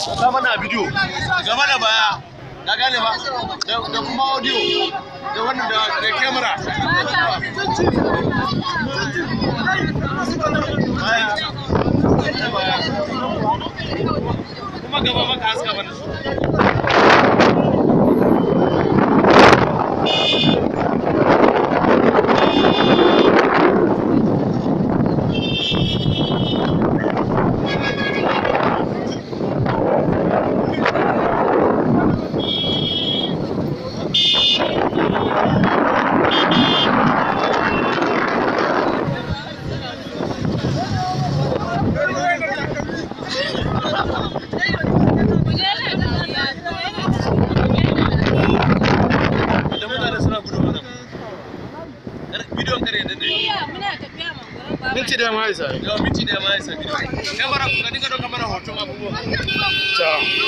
ta mana bidiyo gaba da baya ka gane ba da kuma audio da wannan da camera kuma gaba maka haska bana minti da ma isa. Yau minti da ma isa. Kamera ku ka dinga ɗaukar mana hoton abubuwa.